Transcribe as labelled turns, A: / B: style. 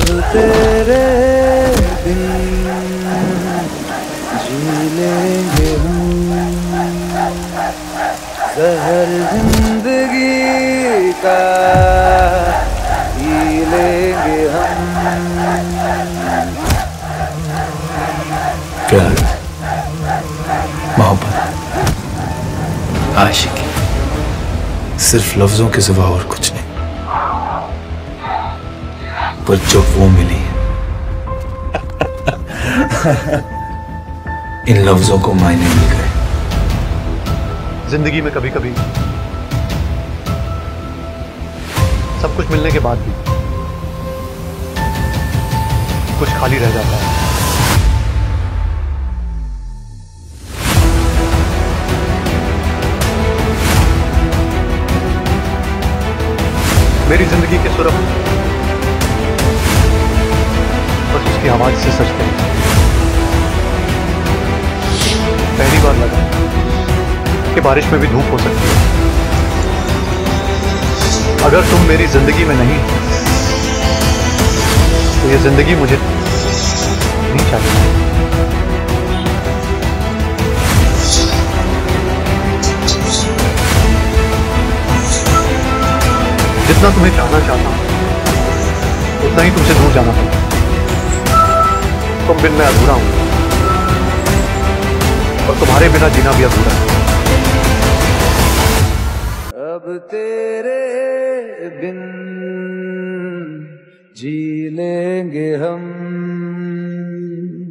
A: अब तेरे बिन जी लेंगे हम, जहर जिंदगी का पी लेंगे हम।
B: प्यार, मोहब्बत, आशिकी सिर्फ लफ्जों के सिवा और कुछ नहीं। पर जब वो मिली इन लफ्जों को मायने मिल गए।
C: जिंदगी में कभी कभी सब कुछ मिलने के बाद भी कुछ खाली रह जाता है। मेरी जिंदगी के सुर बस उसकी आवाज से सजते हैं। पहली बार लगा कि बारिश में भी धूप हो सकती है। अगर तुम मेरी जिंदगी में नहीं तो ये जिंदगी मुझे नहीं चाहिए। जितना तुम्हें चाहना चाहता हूं उतना ही तुमसे दूर जाना पड़ता। तुम बिन मैं अधूरा हूं और तुम्हारे बिना जीना भी अधूरा है।
A: अब तेरे बिन जी लेंगे हम।